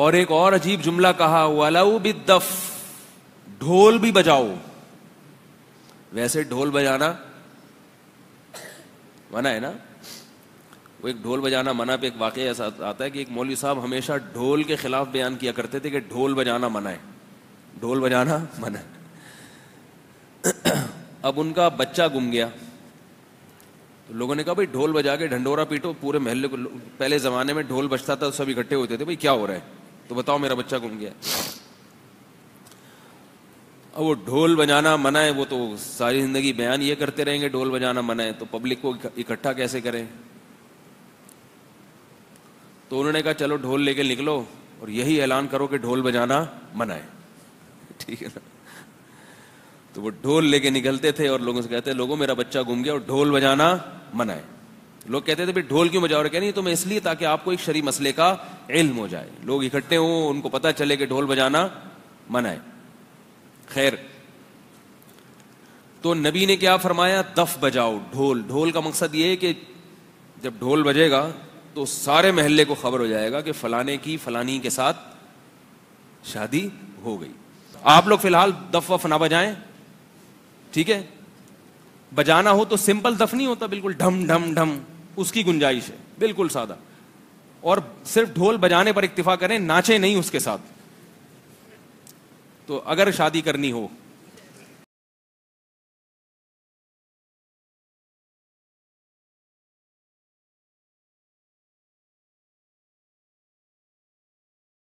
اور ایک اور عجیب جملہ کہا, وَلَوْ بِالدَّفْ, ڈھول بھی بجاؤ. ویسے ڈھول بجانا منع ہے نا. وہ ایک ڈھول بجانا منع پہ ایک واقعہ ایسا آتا ہے کہ ایک مولوی صاحب ہمیشہ ڈھول کے خلاف بیان کیا کرتے تھے کہ ڈھول بجانا منع ہے, ڈھول بجانا منع ہے. اب ان کا بچہ گم گیا تو لوگوں نے کہا بھائی ڈھول بجا کے ڈھنڈورا پیٹو پورے محلے کو. پہلے زمانے میں ڈھول بجتا تھا سب اکٹھے ہوتے تھے, بھائی کیا ہو رہا ہے, تو بتاؤ میرا بچہ گم گیا. اب وہ ڈھول بجانا منع ہے, وہ تو ساری زندگی بیان یہ کرتے رہیں گے ڈھول بجانا منع ہے, تو پبلک کو اکٹھا کیسے کریں. تو انہوں نے کہا چلو ڈھول لے کے نکلو اور یہی اعلان کرو کہ ڈھول بجانا منع ہے. ٹھیک ہے نا. تو وہ ڈھول لے کے نکلتے تھے اور لوگوں سے کہتے لوگوں میرا بچہ گم گیا اور ڈھول بجانا منع ہے. لوگ کہتے تھے بھائی ڈھول کیوں بجاؤ رہے, کہ نہیں تو میں اس لیے تاکہ آپ کو ایک شرعی مسئلے کا علم ہو جائے, لوگ اکٹھے ہوں ان کو پتہ چلے کہ ڈھول بجانا منع ہے. خیر, تو نبی نے کیا فرمایا, دف بجاؤ, ڈھول. ڈھول کا مقصد یہ ہے کہ جب ڈھول بجے گا تو سارے محلے کو خبر ہو جائے گا کہ فلانے کی فلانی کے ساتھ شادی ہو گئی. آپ لوگ فی الحال دف وف نہ بجائیں, ٹھیک ہے. بجانا ہو تو سمپل دف نہیں ہوتا, بالکل ڈھم ڈھم ڈھم, اس کی گنجائش ہے, بالکل سادہ. اور صرف ڈھول بجانے پر اکتفا کریں, ناچیں نہیں اس کے ساتھ. تو اگر شادی کرنی ہو